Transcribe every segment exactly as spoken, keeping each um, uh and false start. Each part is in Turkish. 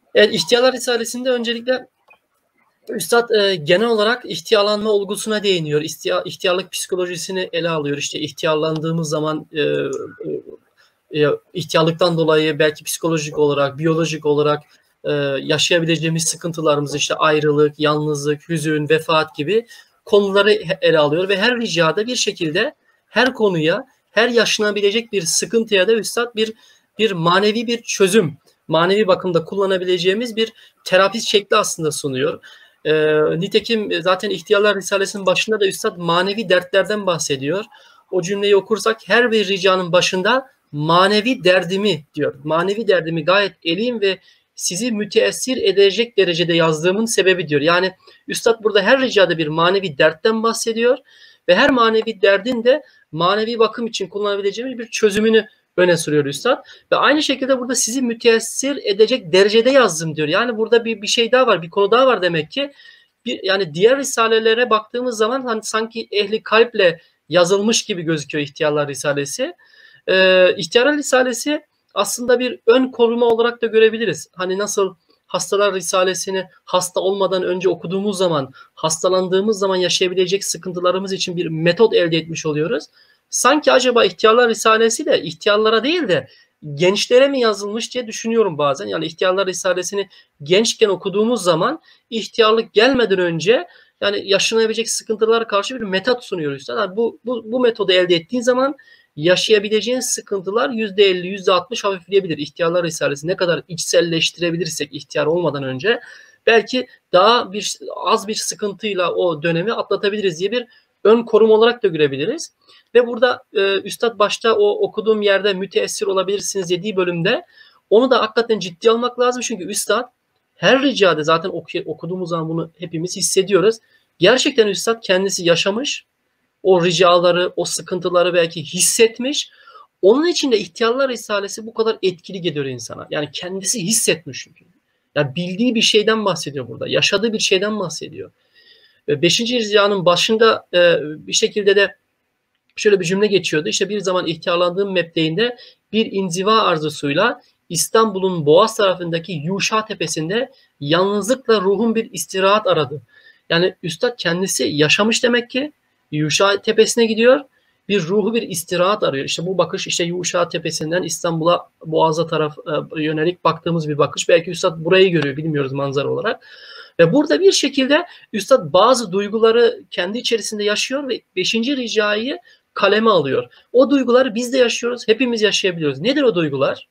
Evet, İhtiyarlar Risalesi'nde öncelikle Üstad e, genel olarak ihtiyarlanma olgusuna değiniyor. İhtiyar, ihtiyarlık psikolojisini ele alıyor. İşte ihtiyarlandığımız zaman e, e, ihtiyarlıktan dolayı belki psikolojik olarak, biyolojik olarak e, yaşayabileceğimiz sıkıntılarımız, işte ayrılık, yalnızlık, hüzün, vefat gibi konuları ele alıyor ve her ricada bir şekilde her konuya, her yaşanabilecek bir sıkıntıya da Üstad bir bir manevi bir çözüm, manevi bakımda kullanabileceğimiz bir terapi şekli aslında sunuyor. E, nitekim zaten İhtiyarlar Risalesi'nin başında da Üstad manevi dertlerden bahsediyor. O cümleyi okursak her bir ricanın başında manevi derdimi diyor. Manevi derdimi gayet eliyim ve sizi müteessir edecek derecede yazdığımın sebebi diyor. Yani Üstad burada her ricada bir manevi dertten bahsediyor ve her manevi derdin de manevi bakım için kullanabileceğimiz bir çözümünü öne sürüyor Üstad. Ve aynı şekilde burada sizi müteessir edecek derecede yazdım diyor. Yani burada bir, bir şey daha var, bir konu daha var demek ki. Bir, yani diğer risalelere baktığımız zaman hani sanki ehli kalple yazılmış gibi gözüküyor İhtiyarlar Risalesi. Ee, İhtiyarlar Risalesi aslında bir ön koruma olarak da görebiliriz. Hani nasıl Hastalar Risalesini hasta olmadan önce okuduğumuz zaman, hastalandığımız zaman yaşayabilecek sıkıntılarımız için bir metot elde etmiş oluyoruz. Sanki acaba İhtiyarlar Risalesi de ihtiyarlara değil de gençlere mi yazılmış diye düşünüyorum bazen. Yani İhtiyarlar Risalesini gençken okuduğumuz zaman ihtiyarlık gelmeden önce yani yaşanabilecek sıkıntılara karşı bir metot sunuyoruz. Yani bu, bu, bu metodu elde ettiğin zaman yaşayabileceğin sıkıntılar yüzde elli yüzde altmış hafifleyebilir. İhtiyarlar Risalesi ne kadar içselleştirebilirsek ihtiyar olmadan önce belki daha bir az bir sıkıntıyla o dönemi atlatabiliriz diye bir ön koruma olarak da görebiliriz. Ve burada e, Üstad başta o okuduğum yerde müteessir olabilirsiniz dediği bölümde onu da hakikaten ciddi almak lazım. Çünkü Üstad her ricada zaten oku, okuduğumuz zaman bunu hepimiz hissediyoruz. Gerçekten Üstad kendisi yaşamış. O ricaları, o sıkıntıları belki hissetmiş. Onun için de İhtiyarlar Risalesi bu kadar etkili geliyor insana. Yani kendisi hissetmiş çünkü. Yani bildiği bir şeyden bahsediyor burada. Yaşadığı bir şeyden bahsediyor. Beşinci ricanın başında bir şekilde de şöyle bir cümle geçiyordu. İşte bir zaman ihtiyarlandığım mebdeğinde bir inziva arzusuyla İstanbul'un Boğaz tarafındaki Yuşa Tepesi'nde yalnızlıkla ruhum bir istirahat aradı. Yani Üstad kendisi yaşamış demek ki. Yuşa Tepesi'ne gidiyor. Bir ruhu bir istirahat arıyor. İşte bu bakış işte Yuşa Tepesi'nden İstanbul'a Boğaz'a taraf yönelik baktığımız bir bakış. Belki Üstad burayı görüyor, bilmiyoruz manzara olarak. Ve burada bir şekilde Üstad bazı duyguları kendi içerisinde yaşıyor ve beşinci ricayı kaleme alıyor. O duyguları biz de yaşıyoruz. Hepimiz yaşayabiliyoruz. Nedir o duygular?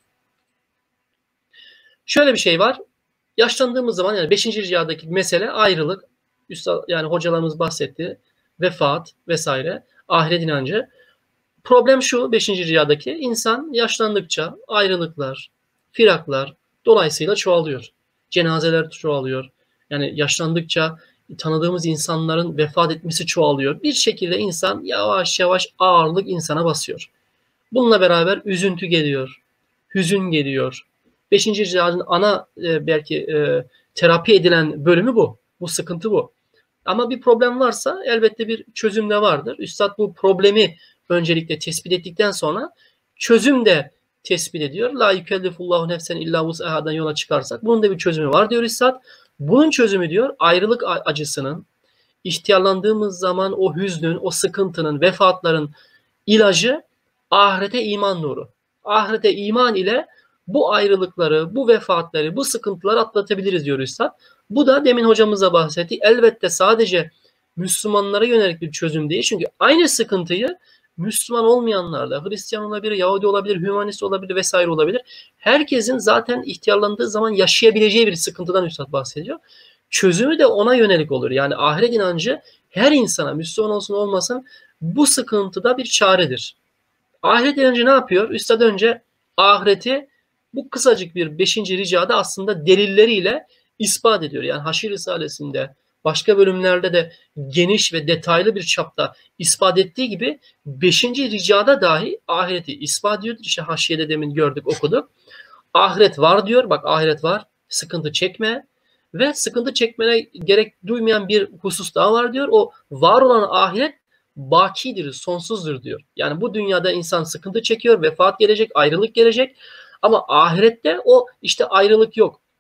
Şöyle bir şey var. Yaşlandığımız zaman yani beşinci ricadaki mesele ayrılık. Üstad, yani hocalarımız bahsetti. Vefat vesaire. Ahiret inancı. Problem şu beşinci ricadaki insan yaşlandıkça ayrılıklar, firaklar dolayısıyla çoğalıyor. Cenazeler çoğalıyor. Yani yaşlandıkça tanıdığımız insanların vefat etmesi çoğalıyor. Bir şekilde insan yavaş yavaş ağırlık insana basıyor. Bununla beraber üzüntü geliyor, hüzün geliyor. Beşinci ricanın ana e, belki e, terapi edilen bölümü bu. Bu sıkıntı bu. Ama bir problem varsa elbette bir çözüm de vardır. Üstad bu problemi öncelikle tespit ettikten sonra çözüm de tespit ediyor. La yükellifullahu nefsen illa vus'ahadan yola çıkarsak bunun da bir çözümü var diyor Üstad. Bunun çözümü diyor ayrılık acısının, ihtiyarlandığımız zaman o hüznün, o sıkıntının, vefatların ilacı ahirete iman nuru. Ahirete iman ile bu ayrılıkları, bu vefatları, bu sıkıntıları atlatabiliriz diyor Üstad. Bu da demin hocamız da bahsetti. Elbette sadece Müslümanlara yönelik bir çözüm değil. Çünkü aynı sıkıntıyı Müslüman olmayanlar da, Hristiyan olabilir, Yahudi olabilir, Hümanist olabilir vesaire olabilir. Herkesin zaten ihtiyarlandığı zaman yaşayabileceği bir sıkıntıdan Üstad bahsediyor. Çözümü de ona yönelik olur. Yani ahiret inancı her insana, Müslüman olsun olmasın, bu sıkıntıda bir çaredir. Ahiret inancı ne yapıyor? Üstad önce ahireti bu kısacık bir beşinci ricada aslında delilleriyle ispat ediyor. Yani Haşir Risalesi'nde başka bölümlerde de geniş ve detaylı bir çapta ispat ettiği gibi beşinci ricada dahi ahireti ispat ediyor. İşte Haşiye'de demin gördük, okuduk. Ahiret var diyor. Bak ahiret var. Sıkıntı çekme. Ve sıkıntı çekmene gerek duymayan bir husus daha var diyor. O var olan ahiret bakidir, sonsuzdur diyor. Yani bu dünyada insan sıkıntı çekiyor, vefat gelecek, ayrılık gelecek. Ama ahirette o işte ayrılık yok.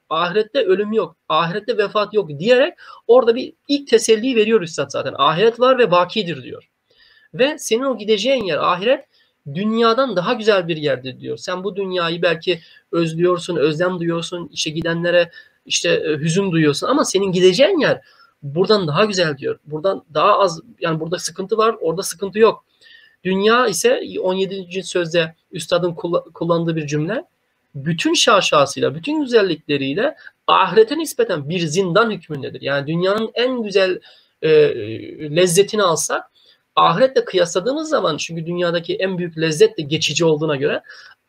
Ahirette ölüm yok, ahirette vefat yok diyerek orada bir ilk teselli veriyor Üstad zaten. Ahiret var ve bakidir diyor. Ve senin o gideceğin yer ahiret dünyadan daha güzel bir yerdir diyor. Sen bu dünyayı belki özlüyorsun, özlem duyuyorsun, işte gidenlere işte e, hüzün duyuyorsun ama senin gideceğin yer buradan daha güzel diyor. Buradan daha az, yani burada sıkıntı var, orada sıkıntı yok. Dünya ise on yedinci sözde üstadın kullandığı bir cümle, bütün şaşasıyla, bütün güzellikleriyle ahirete nispeten bir zindan hükmündedir. Yani dünyanın en güzel e, lezzetini alsak, ahiretle kıyasladığımız zaman, çünkü dünyadaki en büyük lezzet de geçici olduğuna göre,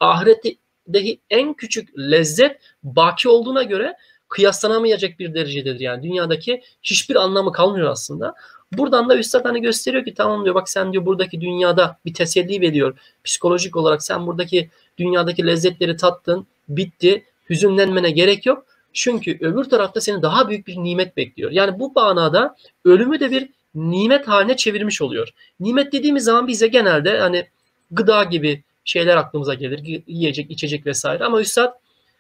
ahiretteki en küçük lezzet baki olduğuna göre kıyaslanamayacak bir derecededir. Yani dünyadaki hiçbir anlamı kalmıyor aslında. Buradan da Üstad hani gösteriyor ki tamam diyor, bak sen diyor buradaki dünyada bir teselli veriyor. Psikolojik olarak sen buradaki dünyadaki lezzetleri tattın, bitti, hüzünlenmene gerek yok. Çünkü öbür tarafta seni daha büyük bir nimet bekliyor. Yani bu manada ölümü de bir nimet haline çevirmiş oluyor. Nimet dediğimiz zaman bize genelde hani gıda gibi şeyler aklımıza gelir. Yiyecek, içecek vesaire. Ama Üstad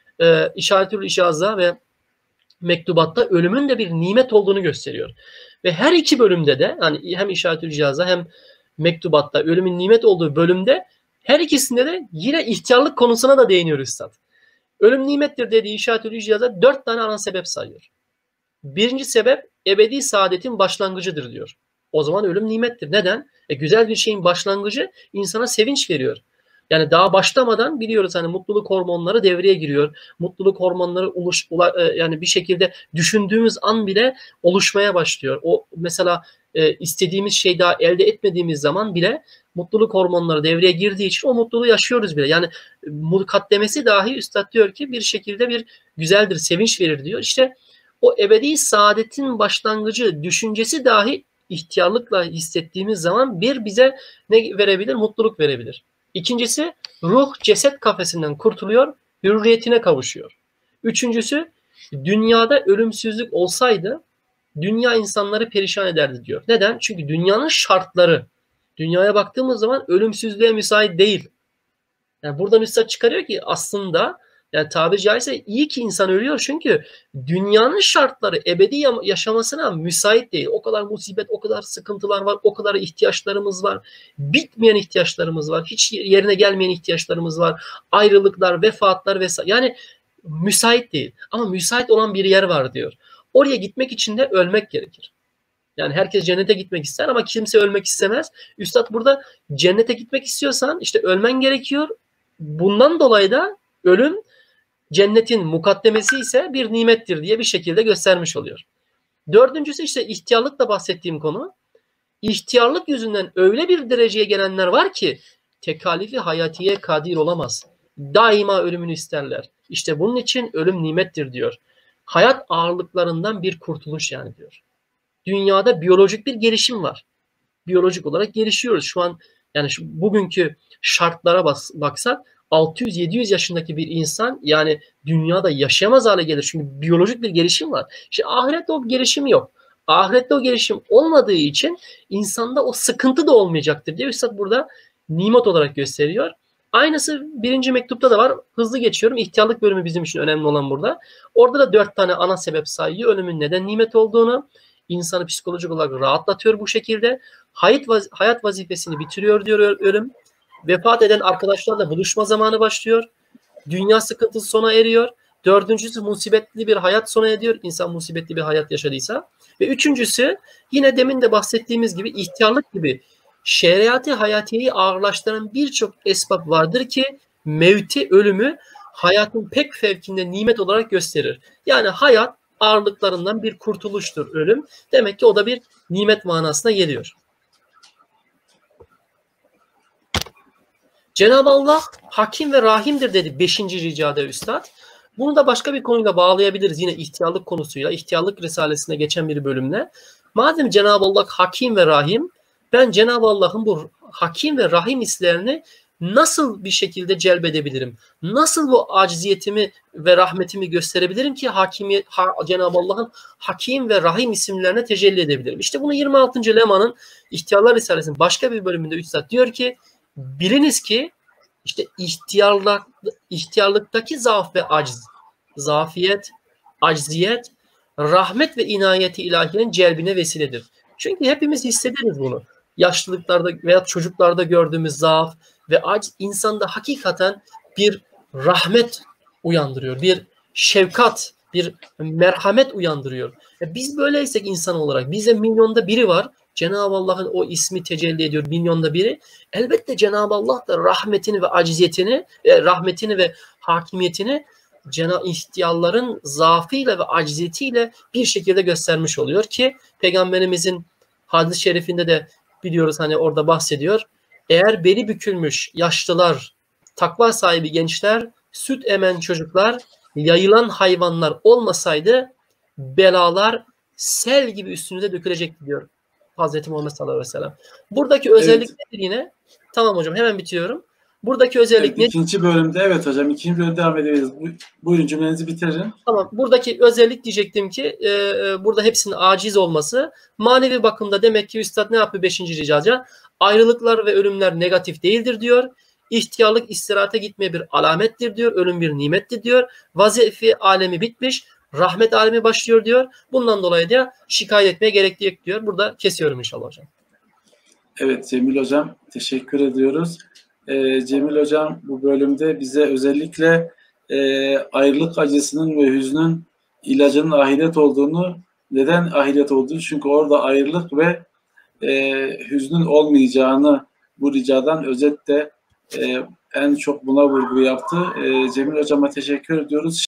e, İşaretül İşaz'a ve Mektubat'ta ölümün de bir nimet olduğunu gösteriyor. Ve her iki bölümde de hani hem İşaretül İşaz'a hem Mektubat'ta ölümün nimet olduğu bölümde her ikisinde de yine ihtiyarlık konusuna da değiniyor Üstad. Ölüm nimettir dediği İşaretül İşaz'a dört tane ana sebep sayıyor. Birinci sebep ebedi saadetin başlangıcıdır diyor. O zaman ölüm nimettir. Neden? E, güzel bir şeyin başlangıcı insana sevinç veriyor. Yani daha başlamadan biliyoruz hani mutluluk hormonları devreye giriyor. Mutluluk hormonları uluş, ula, e, yani bir şekilde düşündüğümüz an bile oluşmaya başlıyor. O mesela e, istediğimiz şey daha elde etmediğimiz zaman bile mutluluk hormonları devreye girdiği için o mutluluğu yaşıyoruz bile. Yani mukaddemesi dahi Üstad diyor ki bir şekilde bir güzeldir, sevinç verir diyor. İşte o ebedi saadetin başlangıcı düşüncesi dahi ihtiyarlıkla hissettiğimiz zaman bir bize ne verebilir? Mutluluk verebilir. İkincisi, ruh ceset kafesinden kurtuluyor, hürriyetine kavuşuyor. Üçüncüsü, dünyada ölümsüzlük olsaydı dünya insanları perişan ederdi diyor. Neden? Çünkü dünyanın şartları, dünyaya baktığımız zaman ölümsüzlüğe müsait değil. Yani buradan Üstad çıkarıyor ki aslında yani tabiri caizse iyi ki insan ölüyor, çünkü dünyanın şartları ebedi yaşamasına müsait değil. O kadar musibet, o kadar sıkıntılar var, o kadar ihtiyaçlarımız var. Bitmeyen ihtiyaçlarımız var. Hiç yerine gelmeyen ihtiyaçlarımız var. Ayrılıklar, vefatlar vesaire. Yani müsait değil. Ama müsait olan bir yer var diyor. Oraya gitmek için de ölmek gerekir. Yani herkes cennete gitmek ister ama kimse ölmek istemez. Üstad burada cennete gitmek istiyorsan işte ölmen gerekiyor. Bundan dolayı da ölüm cennetin mukaddemesi ise bir nimettir diye bir şekilde göstermiş oluyor. Dördüncüsü işte ihtiyarlıkla bahsettiğim konu. İhtiyarlık yüzünden öyle bir dereceye gelenler var ki tekalifi hayatiye kadir olamaz. Daima ölümünü isterler. İşte bunun için ölüm nimettir diyor. Hayat ağırlıklarından bir kurtuluş yani diyor. Dünyada biyolojik bir gelişim var. Biyolojik olarak gelişiyoruz. Şu an yani şu bugünkü şartlara bas, baksak altı yüz yedi yüz yaşındaki bir insan yani dünyada yaşayamaz hale gelir. Çünkü biyolojik bir gelişim var. İşte ahirette o gelişim yok. Ahirette o gelişim olmadığı için insanda o sıkıntı da olmayacaktır diye Üstad burada nimet olarak gösteriyor. Aynısı birinci mektupta da var. Hızlı geçiyorum. İhtiyarlık bölümü bizim için önemli olan burada. Orada da dört tane ana sebep sayıyor. Ölümün neden nimet olduğunu, insanı psikolojik olarak rahatlatıyor bu şekilde. Hayat, vaz hayat vazifesini bitiriyor diyor ölüm. Vefat eden arkadaşlarla buluşma zamanı başlıyor. Dünya sıkıntısı sona eriyor. Dördüncüsü musibetli bir hayat sona ediyor. İnsan musibetli bir hayat yaşadıysa. Ve üçüncüsü yine demin de bahsettiğimiz gibi ihtiyarlık gibi şeriatı hayatiyeyi ağırlaştıran birçok esbab vardır ki mevti, ölümü hayatın pek fevkinde nimet olarak gösterir. Yani hayat ağırlıklarından bir kurtuluştur ölüm. Demek ki o da bir nimet manasına geliyor. Cenab-ı Allah hakim ve rahimdir dedi beşinci ricada Üstad. Bunu da başka bir konuyla bağlayabiliriz. Yine ihtiyarlık konusuyla, ihtiyarlık risalesine geçen bir bölümle. Madem Cenab-ı Allah hakim ve rahim, ben Cenab-ı Allah'ın bu hakim ve rahim hislerini nasıl bir şekilde celbedebilirim? Nasıl bu acziyetimi ve rahmetimi gösterebilirim ki hakimiyet, ha, Cenab-ı Allah'ın hakim ve rahim isimlerine tecelli edebilirim? İşte bunu yirmi altıncı lemanın İhtiyarlar Risalesi'nin başka bir bölümünde Üstad diyor ki, biliniz ki işte ihtiyarlık, ihtiyarlıktaki zaaf ve aciz, zafiyet, acziyet, rahmet ve inayeti ilahiyenin celbine vesiledir. Çünkü hepimiz hissederiz bunu. Yaşlılıklarda veya çocuklarda gördüğümüz zaaf ve aciz insanda hakikaten bir rahmet uyandırıyor, bir şefkat, bir merhamet uyandırıyor. E biz böyleysek insan olarak, bize milyonda biri var, Cenab-ı Allah'ın o ismi tecelli ediyor, milyonda biri. Elbette Cenab-ı Allah da rahmetini ve aciziyetini, e, rahmetini ve hakimiyetini Cenab-ı ihtiyarların zaafıyla ve acziyetiyle bir şekilde göstermiş oluyor ki Peygamberimizin hadis-i şerifinde de biliyoruz, hani orada bahsediyor. Eğer beli bükülmüş yaşlılar, takva sahibi gençler, süt emen çocuklar, yayılan hayvanlar olmasaydı belalar sel gibi üstünüze dökülecekti diyor Hazreti Muhammed sallallahu aleyhi ve sellem. Buradaki özellik evet. nedir yine? Tamam hocam, hemen bitiyorum. Buradaki özellik evet, nedir? İkinci bölümde evet hocam, ikinci bölümde devam edebiliriz. Buyurun, cümlenizi bitirin. Tamam, buradaki özellik diyecektim ki e, burada hepsinin aciz olması. Manevi bakımda demek ki Üstad ne yapıyor beşinci ricaca? Ayrılıklar ve ölümler negatif değildir diyor. İhtiyarlık istirahate gitmeye bir alamettir diyor. Ölüm bir nimettir diyor. Vazife alemi bitmiş. Rahmet alemi başlıyor diyor. Bundan dolayı da şikayet etmeye gerek yok diyor. Burada kesiyorum inşallah hocam. Evet Cemil hocam, teşekkür ediyoruz. Ee, Cemil hocam bu bölümde bize özellikle e, ayrılık acısının ve hüznün ilacının ahiret olduğunu, neden ahiret olduğunu, çünkü orada ayrılık ve e, hüznün olmayacağını bu ricadan özetle e, en çok buna vurgu yaptı. E, Cemil hocama teşekkür ediyoruz.